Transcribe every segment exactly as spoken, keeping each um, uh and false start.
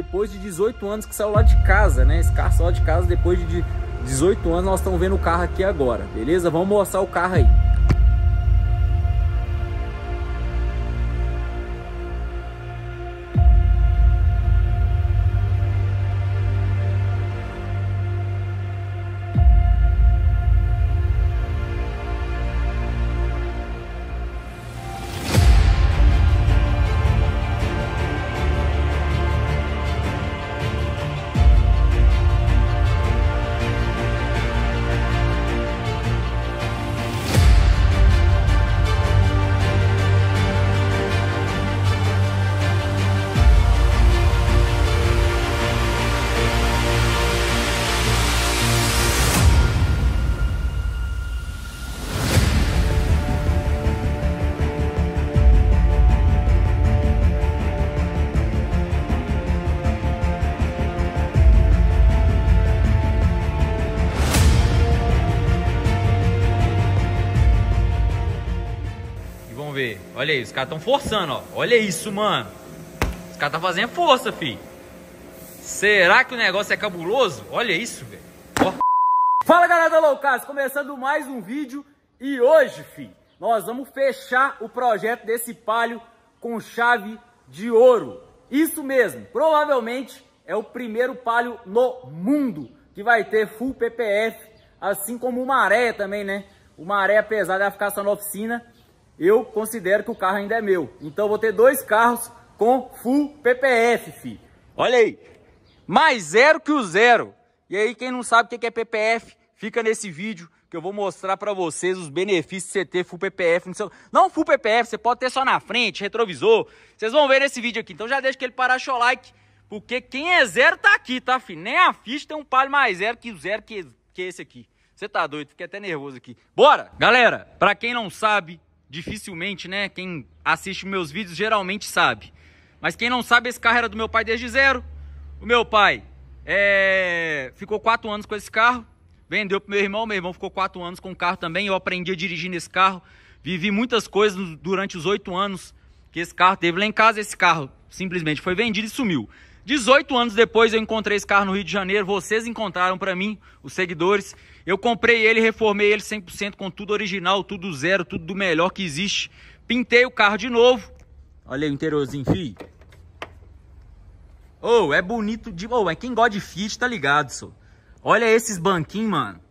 depois de dezoito anos que saiu lá de casa, né? Esse carro saiu lá de casa depois de dezoito anos, nós estamos vendo o carro aqui agora, beleza? Vamos mostrar o carro aí. Ver. Olha aí, os caras estão forçando, ó. Olha isso, mano. Os caras estão fazendo força, fi. Será que o negócio é cabuloso? Olha isso, velho. Fala, galera da Loucas, começando mais um vídeo. E hoje, fi, nós vamos fechar o projeto desse Palio com chave de ouro. Isso mesmo, provavelmente é o primeiro Palio no mundo que vai ter full P P F, assim como o Maré também, né? O Maré, apesar de ficar só na oficina, eu considero que o carro ainda é meu. Então eu vou ter dois carros com full P P F, fi. Olha aí. Mais zero que o zero. E aí, quem não sabe o que é P P F, fica nesse vídeo que eu vou mostrar pra vocês os benefícios de você ter full P P F no seu... Não full P P F, você pode ter só na frente, retrovisor. Vocês vão ver nesse vídeo aqui. Então já deixa aquele para-choque like, porque quem é zero tá aqui, tá, fi? Nem a ficha tem um Palio mais zero que o zero que, que esse aqui. Você tá doido? Fiquei até nervoso aqui. Bora! Galera, pra quem não sabe... Dificilmente, né? Quem assiste meus vídeos geralmente sabe. Mas quem não sabe, esse carro era do meu pai desde zero. O meu pai é... ficou quatro anos com esse carro. Vendeu pro meu irmão. Meu irmão ficou quatro anos com o carro também. Eu aprendi a dirigir nesse carro. Vivi muitas coisas durante os oito anos que esse carro teve lá em casa. Esse carro simplesmente foi vendido e sumiu. dezoito anos depois eu encontrei esse carro no Rio de Janeiro. Vocês encontraram pra mim, os seguidores. Eu comprei ele, reformei ele cem por cento com tudo original, tudo zero, tudo do melhor que existe. Pintei o carro de novo. Olha aí o interiorzinho, fi. Oh, é bonito de... Oh, é quem gosta de Fiat, tá ligado, só. Olha esses banquinhos, mano.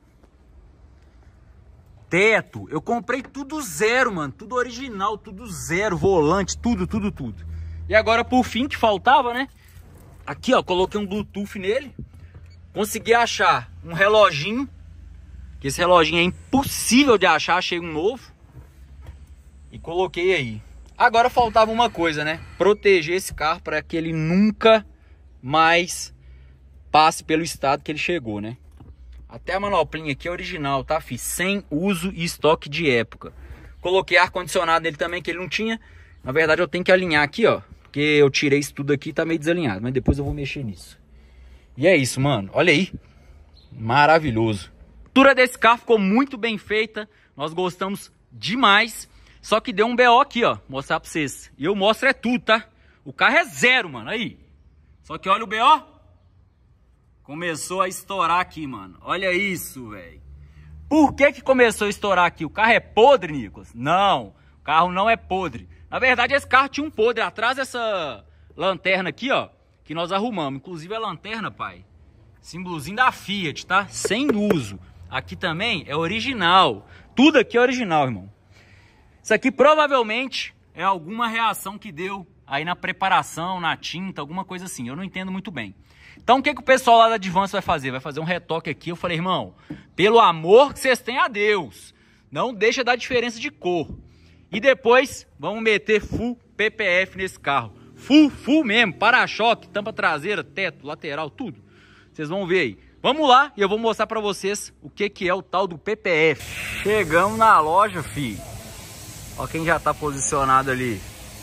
Teto. Eu comprei tudo zero, mano. Tudo original, tudo zero. Volante, tudo, tudo, tudo. E agora, por fim, que faltava, né? Aqui, ó, coloquei um Bluetooth nele. Consegui achar um reloginho. Que esse reloginho é impossível de achar. Achei um novo. E coloquei aí. Agora faltava uma coisa, né? Proteger esse carro para que ele nunca mais passe pelo estado que ele chegou, né? Até a manoplinha aqui é original, tá, fi? Sem uso e estoque de época. Coloquei ar-condicionado nele também, que ele não tinha. Na verdade, eu tenho que alinhar aqui, ó. Porque eu tirei isso tudo aqui e tá meio desalinhado. Mas depois eu vou mexer nisso. E é isso, mano. Olha aí. Maravilhoso. A pintura desse carro ficou muito bem feita. Nós gostamos demais. Só que deu um B O aqui, ó. Mostrar pra vocês. E eu mostro é tudo, tá? O carro é zero, mano. Aí. Só que olha o B O. Começou a estourar aqui, mano. Olha isso, velho. Por que que começou a estourar aqui? O carro é podre, Nicolas? Não. O carro não é podre. Na verdade, esse carro tinha um podre atrás dessa lanterna aqui, ó. Que nós arrumamos. Inclusive a lanterna, pai. Símbolozinho da Fiat, tá? Sem uso. Aqui também é original. Tudo aqui é original, irmão. Isso aqui provavelmente é alguma reação que deu aí na preparação, na tinta, alguma coisa assim. Eu não entendo muito bem. Então o que, que o pessoal lá da Advance vai fazer? Vai fazer um retoque aqui. Eu falei, irmão, pelo amor que vocês têm a Deus, não deixa dar diferença de cor. E depois vamos meter full P P F nesse carro. Full, full mesmo. Para-choque, tampa traseira, teto, lateral, tudo. Vocês vão ver aí. Vamos lá e eu vou mostrar pra vocês o que, que é o tal do P P F. Chegamos na loja, filho. Ó quem já tá posicionado ali.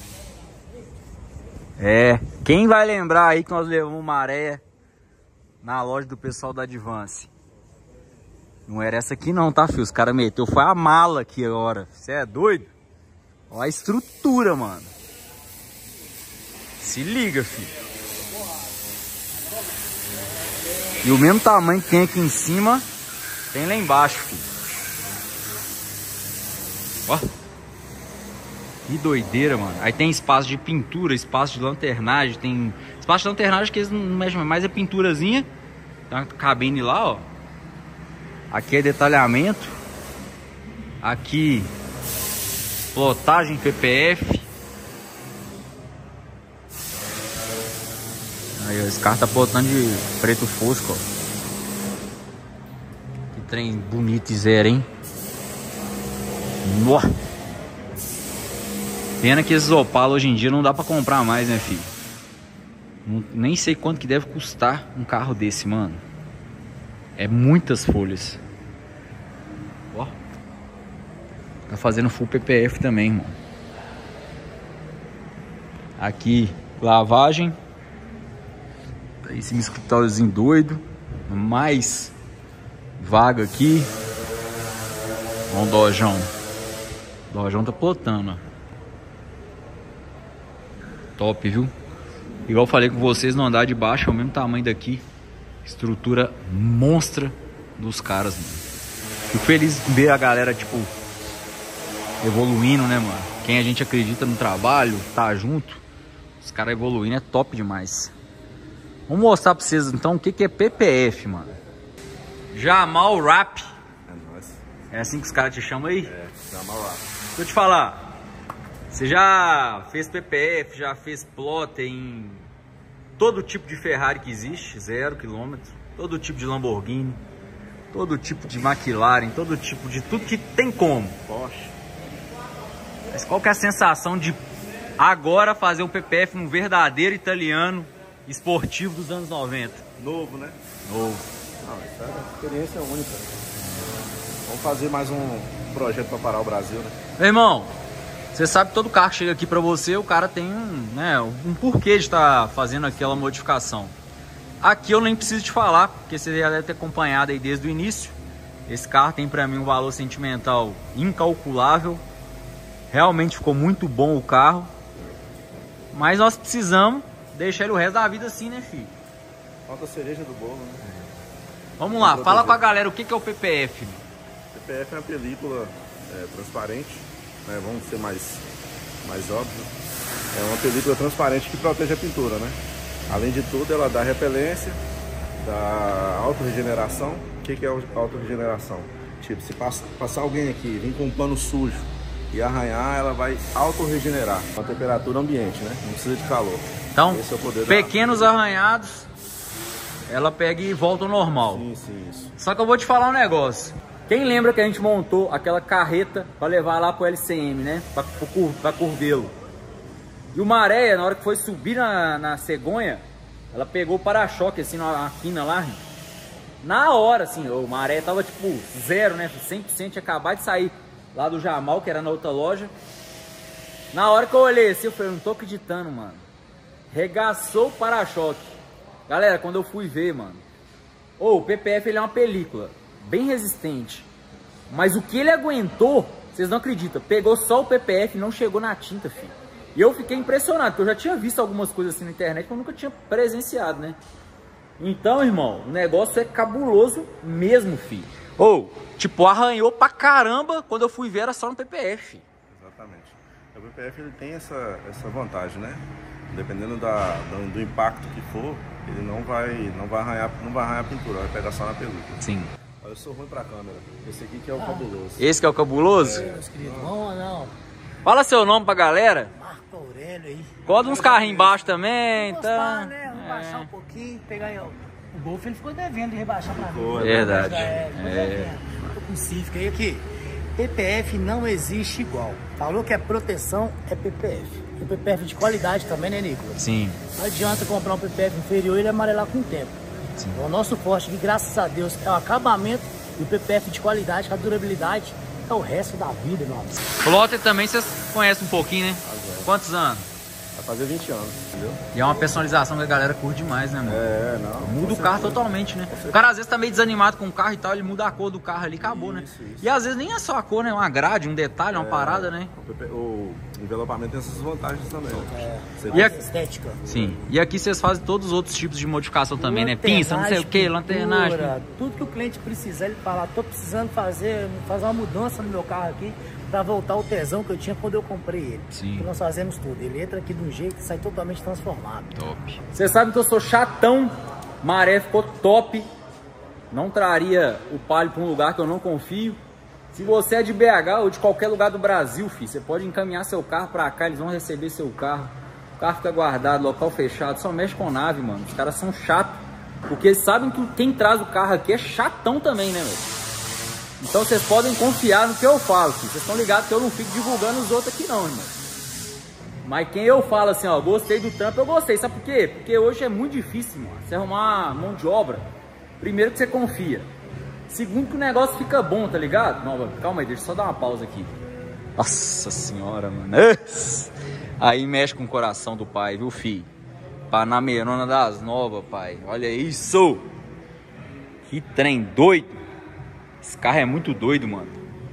É, quem vai lembrar aí que nós levamos Maré na loja do pessoal da Advance? Não era essa aqui não, tá, filho? Os caras meteu, foi a mala aqui agora. Você é doido? Ó a estrutura, mano. Se liga, filho. E o mesmo tamanho que tem aqui em cima, tem lá embaixo, filho. Ó. Que doideira, mano. Aí tem espaço de pintura, espaço de lanternagem. Tem espaço de lanternagem que eles não mexem mais, é pinturazinha. Tem uma cabine lá, ó. Aqui é detalhamento. Aqui, plotagem P P F. Aí, ó, esse carro tá plotando de preto fosco, ó. Que trem bonito e zero, hein? Nossa! Pena que esses Opala hoje em dia não dá pra comprar mais, né, filho? Não, nem sei quanto que deve custar um carro desse, mano. É muitas folhas. Ó. Tá fazendo full P P F também, irmão. Aqui, lavagem. Esse escritóriozinho doido. Mais vaga aqui. Ó o Dojão. O Dojão tá plotando, ó. Top, viu? Igual eu falei com vocês, no andar de baixo é o mesmo tamanho daqui. Estrutura monstra dos caras, mano. Fico feliz de ver a galera, tipo, evoluindo, né, mano? Quem a gente acredita no trabalho, tá junto. Os caras evoluindo é top demais. Vamos mostrar pra vocês, então, o que que é P P F, mano. Jamal Rap. É nóis. É assim que os caras te chamam aí? É, Jamal Rap. Deixa eu te falar. Você já fez P P F, já fez plot em todo tipo de Ferrari que existe, zero quilômetro, todo tipo de Lamborghini, todo tipo de McLaren, todo tipo de tudo que tem como. Porsche. Mas qual que é a sensação de agora fazer o P P F num verdadeiro italiano esportivo dos anos noventa? Novo, né? Novo. Não, essa é uma experiência única. Vamos fazer mais um projeto para parar o Brasil, né? Meu irmão, você sabe que todo carro que chega aqui pra você, o cara tem um, né, um porquê de estar fazendo aquela modificação. Aqui eu nem preciso te falar, porque você já deve ter acompanhado aí desde o início. Esse carro tem pra mim um valor sentimental incalculável. Realmente ficou muito bom o carro. Mas nós precisamos deixar ele o resto da vida assim, né, filho? Falta a cereja do bolo, né? Vamos lá, fala com a galera o que que é o P P F. P P F é uma película é, transparente, né? Vamos ser mais, mais óbvio. É uma película transparente que protege a pintura, né? Além de tudo, ela dá repelência, dá autorregeneração. O que que é autorregeneração? Tipo, se passa, passar alguém aqui, vir com um pano sujo e arranhar, ela vai autorregenerar com a temperatura ambiente, né? Não precisa de calor. Então, esse é o poder pequenos da... arranhados, ela pega e volta ao normal. Sim, sim, isso. Só que eu vou te falar um negócio. Quem lembra que a gente montou aquela carreta para levar lá pro L C M, né? Pra, pra Curvelo. E o Maréia, na hora que foi subir na, na cegonha, ela pegou o para-choque assim na quina lá. Na hora, assim, o Maréia tava tipo zero, né? cem por cento, tinha acabado de sair lá do Jamal, que era na outra loja. Na hora que eu olhei assim, eu falei, não tô acreditando, mano. Regaçou o para-choque. Galera, quando eu fui ver, mano, oh, o P P F ele é uma película bem resistente, mas o que ele aguentou, vocês não acreditam, pegou só o P P F e não chegou na tinta, filho. E eu fiquei impressionado, porque eu já tinha visto algumas coisas assim na internet, mas eu nunca tinha presenciado, né? Então, irmão, o negócio é cabuloso mesmo, filho. Ou, oh, tipo, arranhou pra caramba, quando eu fui ver era só no P P F. Exatamente. O P P F ele tem essa, essa vantagem, né? Dependendo da, do, do impacto que for, ele não vai, não vai arranhar, não vai arranhar a pintura, vai pegar só na película. Sim. Eu sou ruim pra câmera. Esse aqui que é o ah. cabuloso. Esse que é o cabuloso? É, meus queridos. Bom ou não? Fala seu nome pra galera. Marco Aurélio aí. Gosta uns carrinhos embaixo também, Vou tá? gostar, né? Vou baixar um pouquinho, pegar aí, ó. O Golf ele ficou devendo de rebaixar pra mim. Verdade. É, é. Tô com Civic aí aqui. P P F não existe igual. Falou que é proteção, é P P F. O P P F de qualidade também, né, Nicolas? Sim. Não adianta comprar um P P F inferior e ele amarelar com o tempo. Sim. O nosso forte aqui, graças a Deus, é o acabamento e o P P F de qualidade, com a durabilidade, é o resto da vida, meu amigo. Plotter também vocês conhecem um pouquinho, né? Quantos anos? Vai fazer vinte anos, entendeu? E é uma personalização que a galera curte demais, né, mano? É, não. Muda o carro totalmente, né? O cara às vezes tá meio desanimado com o carro e tal, ele muda a cor do carro ali e acabou, né? Isso, isso. E às vezes nem é só a cor, né? Uma grade, um detalhe, uma É, parada, né? O, P P, o, envelopamento tem essas vantagens também. É, Você E a- estética. Sim. E aqui vocês fazem todos os outros tipos de modificação também, né? Lanternagem, Pinça, não sei o que, lanternagem. pintura, tudo que o cliente precisar, ele fala, tô precisando fazer, fazer uma mudança no meu carro aqui para voltar ao tesão que eu tinha quando eu comprei ele. Sim. Que nós fazemos tudo. Ele entra aqui de um jeito e sai totalmente transformado. Top. Vocês sabem que eu sou chatão, maré ficou top. Não traria o Palio para um lugar que eu não confio. Se você é de B H ou de qualquer lugar do Brasil, filho, você pode encaminhar seu carro para cá, eles vão receber seu carro. O carro fica guardado, local fechado, só mexe com nave, mano. Os caras são chatos, porque eles sabem que quem traz o carro aqui é chatão também, né, velho? Então vocês podem confiar no que eu falo, filho. Vocês estão ligados que eu não fico divulgando os outros aqui não, irmão. Mas quem eu falo assim, ó, gostei do trampo, eu gostei. Sabe por quê? Porque hoje é muito difícil, mano, você arrumar mão de obra. Primeiro que você confia. Segundo que o negócio fica bom, tá ligado? Não, calma aí, deixa eu só dar uma pausa aqui. Nossa senhora, mano. Aí mexe com o coração do pai, viu, filho? Panamerona das novas, pai. Olha isso. Que trem doido. Esse carro é muito doido, mano.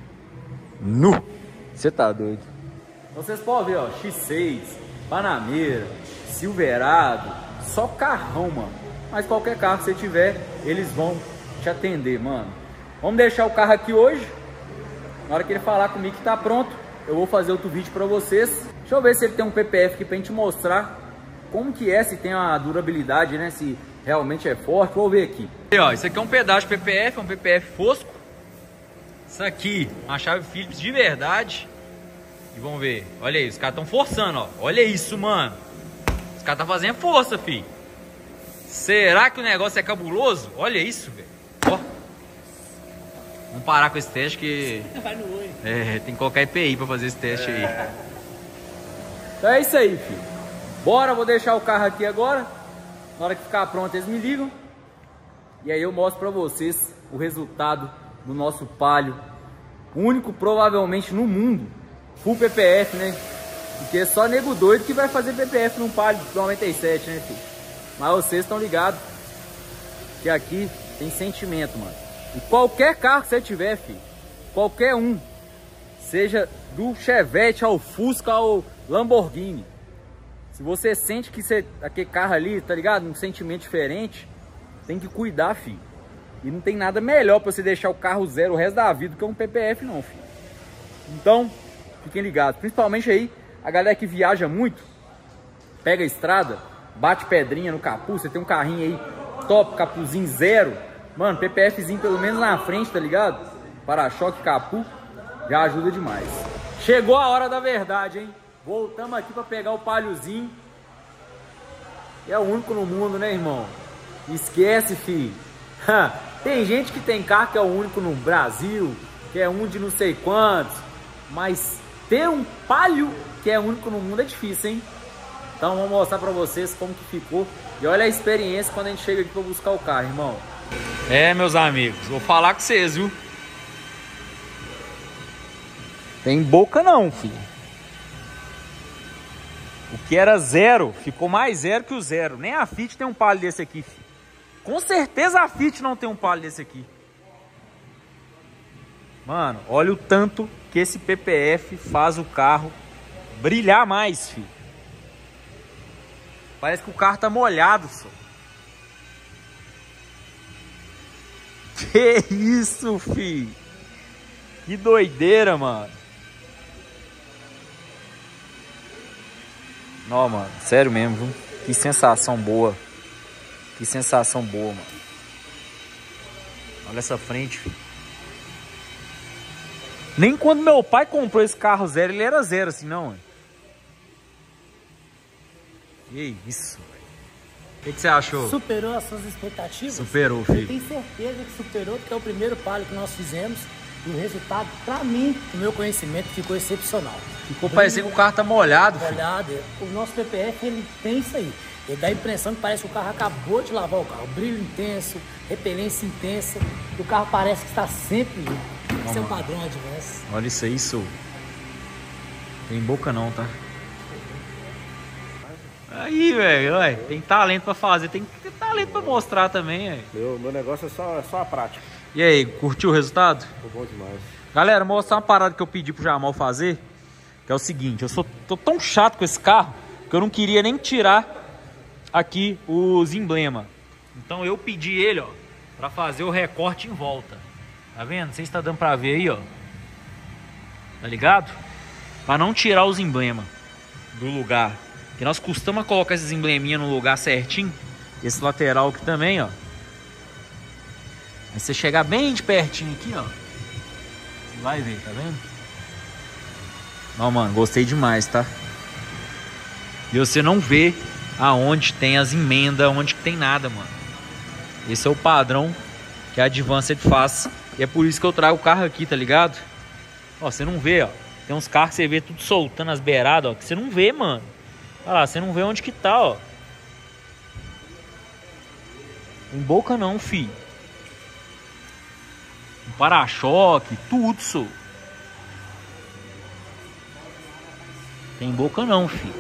Nu. Você tá doido. Vocês podem ver, ó, X seis, Panamera, Silverado. Só carrão, mano. Mas qualquer carro que você tiver, eles vão te atender, mano. Vamos deixar o carro aqui hoje. Na hora que ele falar comigo que tá pronto, eu vou fazer outro vídeo pra vocês. Deixa eu ver se ele tem um P P F aqui pra gente mostrar como que é, se tem a durabilidade, né? Se realmente é forte. Vou ver aqui. E, ó, isso aqui é um pedaço de P P F, é um P P F fosco. Isso aqui, uma chave Phillips de verdade. E vamos ver. Olha aí, os caras estão forçando, ó. Olha isso, mano. Os caras estão fazendo força, filho. Será que o negócio é cabuloso? Olha isso, velho. Ó. Vamos parar com esse teste que... Vai no olho. É, tem que colocar I P I pra fazer esse teste aí. Então é isso aí, filho. Bora, vou deixar o carro aqui agora. Na hora que ficar pronto, eles me ligam. E aí eu mostro pra vocês o resultado do nosso Palio. Único, provavelmente, no mundo. Full P P F, né? Porque é só nego doido que vai fazer P P F num Palio noventa e sete, né, filho? Mas vocês estão ligados que aqui tem sentimento, mano. E qualquer carro que você tiver, filho, qualquer um, seja do Chevette ao Fusca ao Lamborghini, se você sente que você, aquele carro ali, tá ligado? Um sentimento diferente, tem que cuidar, filho. E não tem nada melhor pra você deixar o carro zero o resto da vida do que um P P F, não, filho. Então, fiquem ligados. Principalmente aí, a galera que viaja muito, pega a estrada, bate pedrinha no capuz, você tem um carrinho aí top, capuzinho zero. Mano, PPFzinho pelo menos na frente, tá ligado? Para-choque, capu, já ajuda demais. Chegou a hora da verdade, hein? Voltamos aqui pra pegar o Paliozinho. É o único no mundo, né, irmão? Esquece, filho. Tem gente que tem carro que é o único no Brasil, que é um de não sei quantos. Mas ter um Palio que é único no mundo é difícil, hein? Então vamos mostrar pra vocês como que ficou. E olha a experiência quando a gente chega aqui pra buscar o carro, irmão. É, meus amigos, vou falar com vocês, viu? Tem boca não, filho. O que era zero, ficou mais zero que o zero. Nem a Fit tem um Palio desse aqui, filho. Com certeza a Fit não tem um Palio desse aqui. Mano, olha o tanto que esse P P F faz o carro brilhar mais, filho. Parece que o carro tá molhado, só. Que isso, filho. Que doideira, mano. Não, mano, sério mesmo, viu? Que sensação boa. Que sensação boa, mano. Olha essa frente, filho. Nem quando meu pai comprou esse carro zero, ele era zero assim, não, mano. Que isso, velho. O que, que você achou? Superou as suas expectativas? Superou, Eu filho. tenho certeza que superou, porque é o primeiro Palio que nós fizemos. E o resultado, pra mim, no meu conhecimento, ficou excepcional. Ficou parecendo que o carro tá molhado, filho. Molhado. O nosso P P F, ele tem isso aí. Ele dá a impressão que parece que o carro acabou de lavar o carro. Brilho intenso, repelência intensa. O carro parece que está sempre limpo. Esse é o padrão Advance. Olha isso aí, isso. Tem boca não, tá? Aí, velho, ué, tem talento pra fazer, tem que ter talento pra mostrar também, velho. Meu, meu negócio é só, é só a prática. E aí, curtiu o resultado? Ficou bom demais. Galera, mostrar uma parada que eu pedi pro Jamal fazer. Que é o seguinte, eu sou, tô tão chato com esse carro que eu não queria nem tirar aqui os emblemas. Então eu pedi ele, ó, pra fazer o recorte em volta. Tá vendo? Não sei se tá dando pra ver aí, ó. Tá ligado? Pra não tirar os emblemas do lugar. Que nós costumamos colocar esses embleminhas no lugar certinho. Esse lateral aqui também, ó. Aí você chegar bem de pertinho aqui, ó. Você vai ver, tá vendo? Não, mano, gostei demais, tá? E você não vê aonde tem as emendas, onde que tem nada, mano. Esse é o padrão que a Advanced faz. E é por isso que eu trago o carro aqui, tá ligado? Ó, você não vê, ó. Tem uns carros que você vê tudo soltando as beiradas, ó. Que você não vê, mano. Olha lá, você não vê onde que tá, ó. Em boca não, fi. Um para-choque, tudo, só. Tem boca não, fi.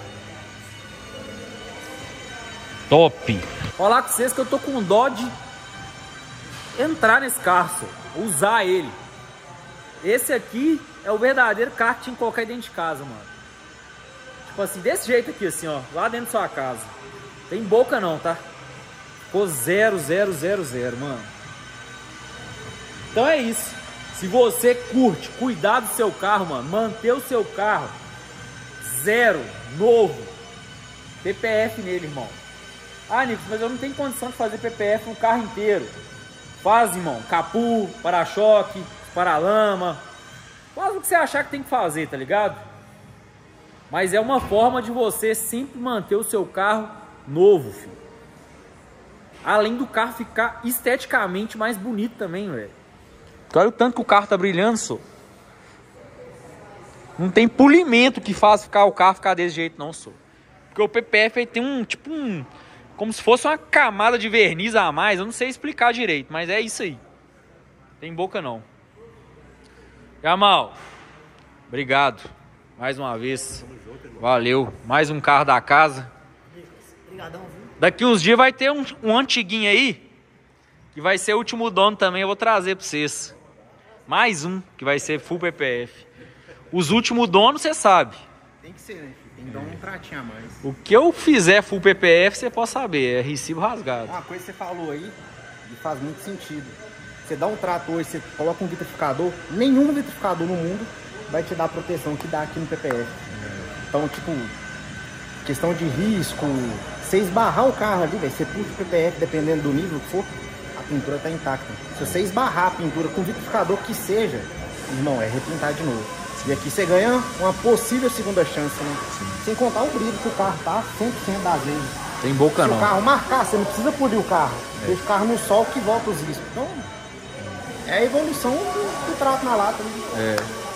Top. Falar com vocês que eu tô com dó de entrar nesse carro, só. Usar ele. Esse aqui é o verdadeiro carro que tinha que colocar dentro de casa, mano. Tipo assim, desse jeito aqui, assim, ó. Lá dentro da sua casa. Tem boca não, tá? Ficou zero, zero, zero, zero, mano. Então é isso. Se você curte cuidar do seu carro, mano, manter o seu carro zero, novo, P P F nele, irmão. Ah, Nico, mas eu não tenho condição de fazer P P F no carro inteiro. Faz, irmão. Capu, para-choque, para-lama. Faz o que você achar que tem que fazer, tá ligado? Mas é uma forma de você sempre manter o seu carro novo, filho. Além do carro ficar esteticamente mais bonito também, velho. Olha o tanto que o carro tá brilhando, só. Não tem polimento que faz ficar o carro ficar desse jeito, não, só. Porque o P P F aí tem um, tipo um... como se fosse uma camada de verniz a mais. Eu não sei explicar direito, mas é isso aí. Tem boca não. Jamal, obrigado. Mais uma vez. Valeu. Mais um carro da casa. Obrigadão, viu? Daqui uns dias vai ter um, um antiguinho aí. Que vai ser o último dono também. Eu vou trazer pra vocês. Mais um que vai ser full P P F. Os últimos donos, você sabe. Tem que ser, né? Tem que dar um tratinho a mais. O que eu fizer full P P F, você pode saber. É recibo rasgado. Uma coisa que você falou aí, e faz muito sentido. Você dá um trato hoje, você coloca um vitrificador, nenhum vitrificador no mundo vai te dar a proteção que dá aqui no P P F. Então, tipo, questão de risco, você esbarrar o carro ali, véio, você puxa o P P F, dependendo do nível que for, a pintura tá intacta. Se você esbarrar a pintura com vitrificador que seja, irmão, é repintar de novo. E aqui você ganha uma possível segunda chance, né? Sim. Sem contar o brilho que o carro tá cem por cento das vezes. Tem boca não. Se o carro marcar, você não precisa polir o carro. É. Deixa o carro no sol que volta os riscos. Então, é a evolução do, do trato na lata. Né?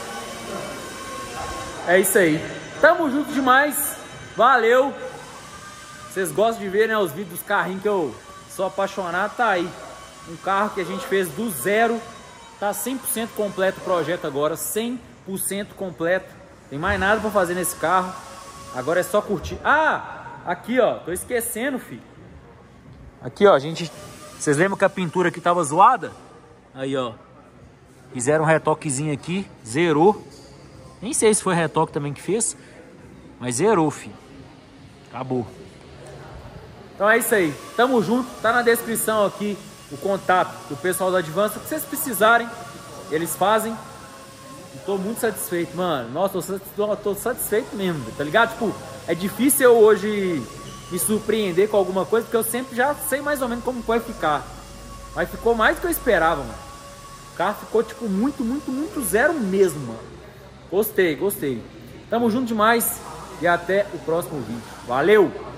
É. É isso aí. Tamo junto demais. Valeu. Vocês gostam de ver, né, os vídeos dos carrinhos que eu sou apaixonado. Tá aí. Um carro que a gente fez do zero. Tá cem por cento completo o projeto agora. cem por cento completo. Tem mais nada pra fazer nesse carro. Agora é só curtir. Ah, aqui ó, tô esquecendo, filho. Aqui ó, a gente... Vocês lembram que a pintura aqui tava zoada? Aí ó, fizeram um retoquezinho aqui, zerou. Nem sei se foi retoque também que fez, mas zerou, filho. Acabou. Então é isso aí, tamo junto. Tá na descrição aqui o contato do pessoal da Advanced. O que vocês precisarem, eles fazem. Tô muito satisfeito, mano. Nossa, tô, tô satisfeito mesmo, tá ligado? Tipo, é difícil eu hoje me surpreender com alguma coisa, porque eu sempre já sei mais ou menos como vai ficar. Mas ficou mais do que eu esperava, mano. O carro ficou, tipo, muito, muito, muito zero mesmo, mano. Gostei, gostei. Tamo junto demais e até o próximo vídeo. Valeu!